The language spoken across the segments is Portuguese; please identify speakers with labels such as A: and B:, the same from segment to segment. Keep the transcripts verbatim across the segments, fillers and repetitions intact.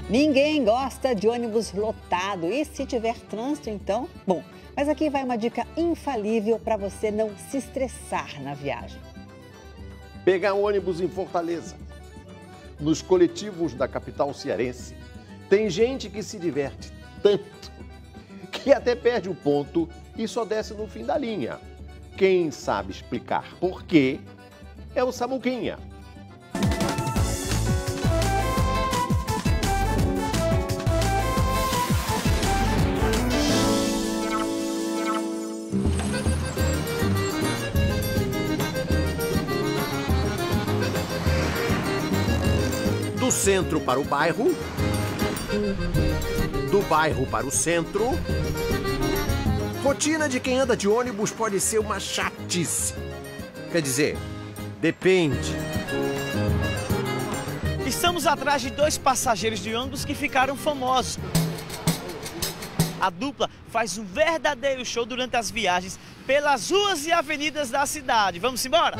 A: Ninguém gosta de ônibus lotado e se tiver trânsito, então, bom. Mas aqui vai uma dica infalível para você não se estressar na viagem.
B: Pegar ônibus em Fortaleza. Nos coletivos da capital cearense, tem gente que se diverte tanto que até perde o ponto e só desce no fim da linha. Quem sabe explicar por quê é o Samuquinha. Do centro para o bairro, do bairro para o centro. Rotina de quem anda de ônibus pode ser uma chatice. Quer dizer, depende.
C: Estamos atrás de dois passageiros de ônibus que ficaram famosos. A dupla faz um verdadeiro show durante as viagens pelas ruas e avenidas da cidade. Vamos embora?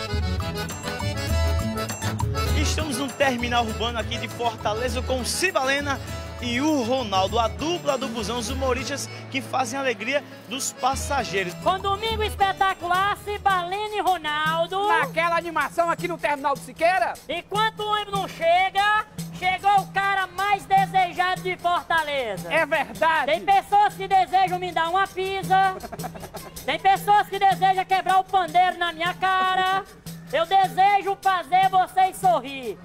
C: Estamos num terminal urbano aqui de Fortaleza com o Cibalena e o Ronaldo, a dupla do busão, os humoristas que fazem a alegria dos passageiros.
D: Com domingo espetacular, Cibalena e Ronaldo.
E: Naquela animação aqui no terminal do Siqueira.
D: Enquanto o ônibus não chega, chegou o cara mais desejado de Fortaleza.
E: É verdade.
D: Tem pessoas que desejam me dar uma pizza. Tem pessoas que desejam quebrar o pandeiro na minha cara. Eu desejo fazer vocês sorrir.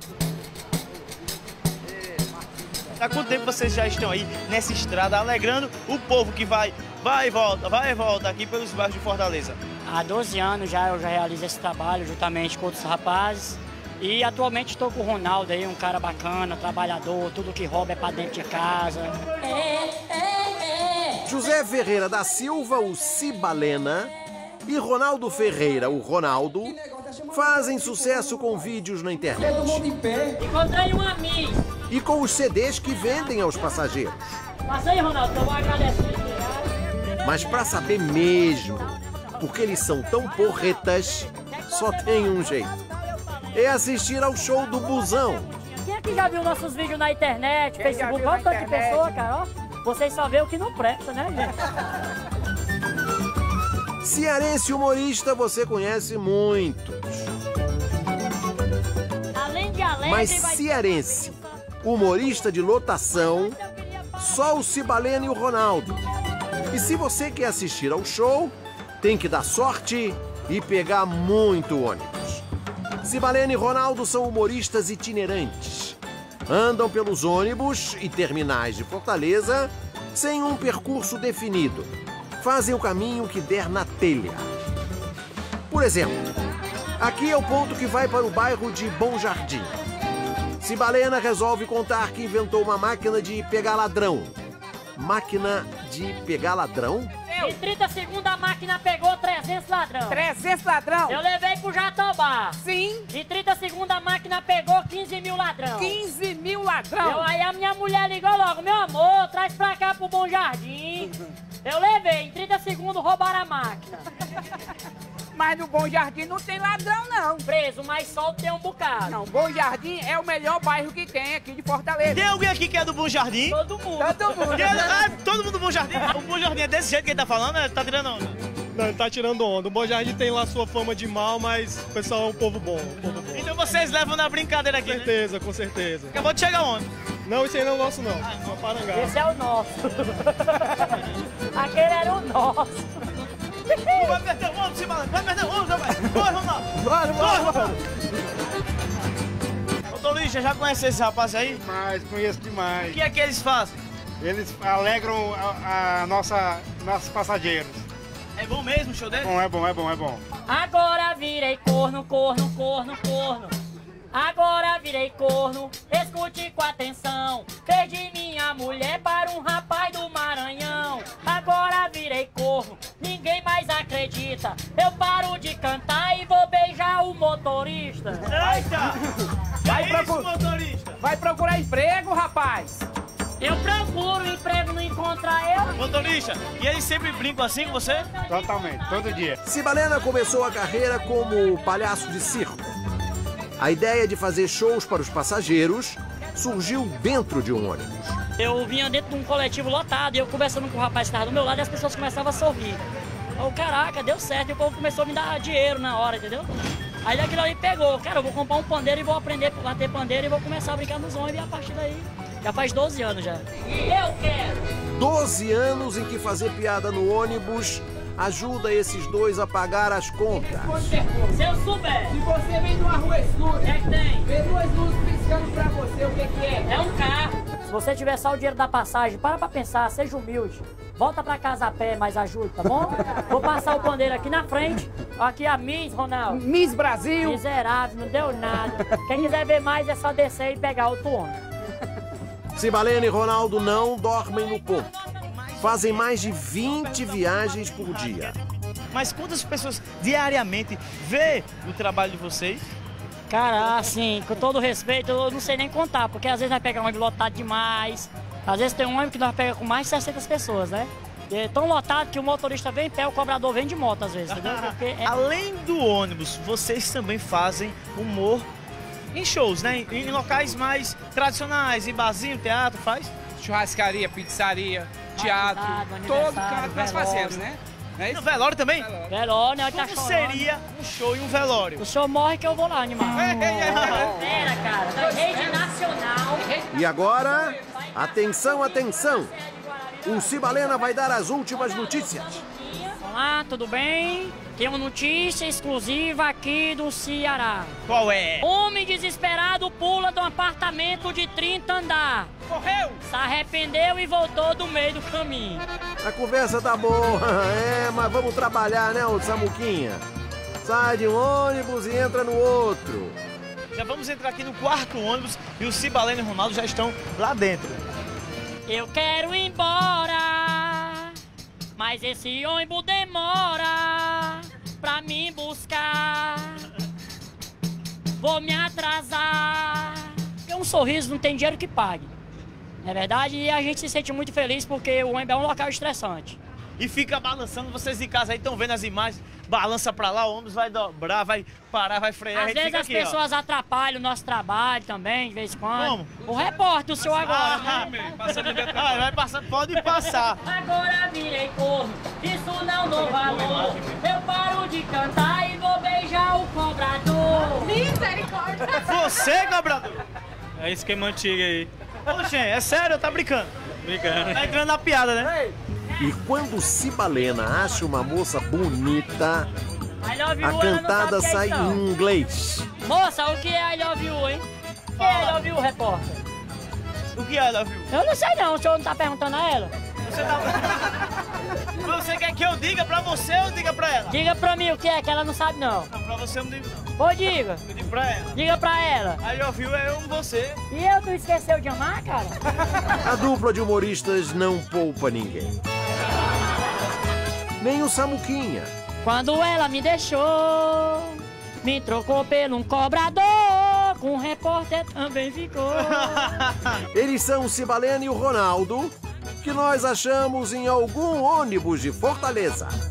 C: Há quanto tempo vocês já estão aí nessa estrada alegrando o povo que vai, vai e volta, vai e volta aqui pelos bairros de Fortaleza?
D: Há doze anos já eu já realizo esse trabalho juntamente com outros rapazes. E atualmente estou com o Ronaldo aí, um cara bacana, trabalhador, tudo que rouba é pra dentro de casa. É,
B: é, é. José Ferreira da Silva, o Cibalena, e Ronaldo Ferreira, o Ronaldo, fazem sucesso com vídeos na internet.
D: Encontrei um amigo.
B: E com os C Ds que vendem aos passageiros.
D: Passa aí, Ronaldo, eu vou agradecer.
B: Mas para saber mesmo, porque eles são tão porretas, só tem um jeito. É assistir ao show do busão.
D: Quem é que já viu nossos vídeos na internet, Quem Facebook? Olha o tanto de pessoa, cara. Ó, vocês só vê o que não presta, né, gente?
B: Cearense humorista você conhece muitos.
D: Além de alegre,
B: Mas cearense, humorista de lotação, só o Cibalena e o Ronaldo. E se você quer assistir ao show, tem que dar sorte e pegar muito ônibus. Cibalena e Ronaldo são humoristas itinerantes. Andam pelos ônibus e terminais de Fortaleza sem um percurso definido. Fazem o caminho que der na telha. Por exemplo, aqui é o ponto que vai para o bairro de Bom Jardim. Cibalena resolve contar que inventou uma máquina de pegar ladrão. Máquina de pegar ladrão?
D: Em trinta segundos a máquina pegou trezentos ladrão.
E: trezentos ladrão?
D: Eu levei pro Jatobá.
E: Sim.
D: Em trinta segundos a máquina pegou quinze mil ladrão.
E: quinze mil ladrão?
D: Eu, aí a minha mulher ligou logo, meu amor, traz pra cá pro Bom Jardim. Eu levei, em trinta segundos roubaram a máquina.
E: Mas no Bom Jardim não tem ladrão, não.
D: Preso, mas sol tem um bocado.
E: Não, Bom Jardim é o melhor bairro que tem aqui de Fortaleza.
C: Tem alguém aqui que é do Bom Jardim?
D: Todo mundo.
E: Todo mundo.
C: É, ah, todo mundo do Bom Jardim? O Bom Jardim é desse jeito que ele tá falando? Ele tá tirando onda?
F: Não, ele tá tirando onda. O Bom Jardim tem lá sua fama de mal, mas o pessoal é um povo bom, um povo bom.
C: Então vocês levam na brincadeira aqui,
F: Com certeza,
C: né?
F: com certeza.
C: Acabou de chegar onde?
F: Não, esse aí não é o nosso, não.
C: Ah,
F: não. Parangá.
D: Esse é o nosso. Aquele era o nosso.
C: Vai perder o ônibus, Cibalena. Vai perder o ônibus, rapaz. Corre, Ronaldo.
F: Bora, bora, bora.
C: Ô, Dolícia, já conhece esse rapaz aí?
G: Mas conheço
C: O
G: demais.
C: que é que eles fazem?
G: Eles alegram a, a nossa, nossos passageiros.
C: É bom mesmo o show dele?
G: Bom, é bom, é bom, é bom.
D: Agora virei corno, corno, corno, corno. Agora virei corno, escute com atenção. Perdi minha mulher para um rapaz do Maranhão. Agora virei corno, ninguém mais acredita. Eu paro de cantar e vou beijar o motorista.
C: Eita!
E: Vai,
C: Que é isso,
E: procura...
C: motorista?
E: Vai procurar emprego, rapaz.
D: Eu procuro emprego, não encontrar eu.
C: Motorista, e eles sempre brincam assim com você?
G: Totalmente, todo dia.
B: Cibalena começou a carreira como palhaço de circo. A ideia de fazer shows para os passageiros surgiu dentro de um ônibus.
D: Eu vinha dentro de um coletivo lotado e eu conversando com o rapaz que estava do meu lado e as pessoas começavam a sorrir. Eu, caraca, deu certo e o povo começou a me dar dinheiro na hora, entendeu? Aí daquilo ali pegou, cara, eu vou comprar um pandeiro e vou aprender a bater pandeiro e vou começar a brincar nos ônibus e a partir daí, já faz doze anos já. Eu quero!
B: doze anos em que fazer piada no ônibus ajuda esses dois a pagar as contas.
D: Se eu souber!
E: Se você vem de uma rua escura,
D: O que é que tem?
E: vê duas luzes piscando pra você, o que que é?
D: É um carro. Se você tiver só o dinheiro da passagem, para pra pensar, seja humilde. Volta pra casa a pé, mas ajude, tá bom? Vou passar o pandeiro aqui na frente. Aqui a Miss, Ronaldo.
E: Miss Brasil.
D: Miserável, não deu nada. Quem quiser ver mais é só descer e pegar outro ônibus.
B: Cibalena e Ronaldo não dormem no ponto. Fazem mais de vinte viagens por dia.
C: Mas quantas pessoas diariamente vê o trabalho de vocês?
D: Cara, assim, com todo respeito, eu não sei nem contar, porque às vezes nós pegamos um ônibus lotado demais. Às vezes tem um ônibus que nós pegamos com mais de seiscentas pessoas, né? E é tão lotado que o motorista vem em pé, o cobrador vem de moto às vezes, entendeu? Porque é...
C: Além do ônibus, vocês também fazem humor em shows, né? Em, em locais mais tradicionais, em barzinho, teatro, faz?
E: Churrascaria, pizzaria, teatro,
D: Batizado,
E: todo
D: aniversário,
E: canto nós
D: velório.
E: fazemos, né? Não é
C: No
E: isso?
C: velório também?
D: Velório, né? Tá
C: Como
D: chorando.
C: seria um show em um velório?
D: O senhor morre que eu vou lá, animal. Pera, cara. Rede Nacional.
B: E agora, atenção, atenção! O Cibalena vai dar as últimas notícias.
D: Olá, tudo bem? Tem uma notícia exclusiva aqui do Ceará.
C: Qual é?
D: Homem desesperado pula de um apartamento de trinta andar.
E: Correu!
D: Se arrependeu e voltou do meio do caminho.
B: A conversa tá boa, é, mas vamos trabalhar, né, ô Samuquinha? Sai de um ônibus e entra no outro.
C: Já vamos entrar aqui no quarto ônibus e o Cibalena e o Ronaldo já estão lá dentro.
D: Eu quero ir embora, mas esse ônibus demora pra me buscar. Vou me atrasar. Porque um sorriso não tem dinheiro que pague. Não é verdade? E a gente se sente muito feliz porque o ônibus é um local estressante.
C: E fica balançando, vocês em casa aí estão vendo as imagens, balança pra lá, o ônibus vai dobrar, vai parar, vai frear, a
D: Às
C: gente
D: vezes
C: fica
D: as
C: aqui, ó.
D: pessoas atrapalham o nosso trabalho também, de vez em quando.
C: Como?
D: O repórter, o senhor agora,
C: Ah,
D: né?
C: ah, vai passar, pode passar.
D: Agora virei corno, isso não dou valor. Eu paro de cantar e vou beijar o cobrador.
H: Misericórdia!
C: Você, cobrador?
F: É esquema antigo aí.
C: Oxe, é sério, tá brincando?
F: Brincando.
C: Tá entrando na piada, né?
B: E quando o Cibalena acha uma moça bonita,
D: I love you,
B: a
D: ela não
B: cantada
D: sabe o que é
B: sai
D: isso, não.
B: em inglês.
D: Moça, o que é I love you, hein? O que é I love you, repórter?
C: O que é, Davi?
D: Eu não sei não, o senhor não tá perguntando a ela?
C: Você tá... Você quer que eu diga pra você ou diga pra ela?
D: Diga pra mim o que é, que ela não sabe não.
C: Não, pra você eu não digo não.
D: Pô, diga.
C: Eu digo pra ela.
D: Diga pra ela.
C: Aí eu vi é eu com você.
D: E eu, tu esqueceu de amar, cara?
B: A dupla de humoristas não poupa ninguém. Nem o Samuquinha.
D: Quando ela me deixou, me trocou por um cobrador, com um repórter também ficou.
B: Eles são o Cibalena e o Ronaldo, que nós achamos em algum ônibus de Fortaleza.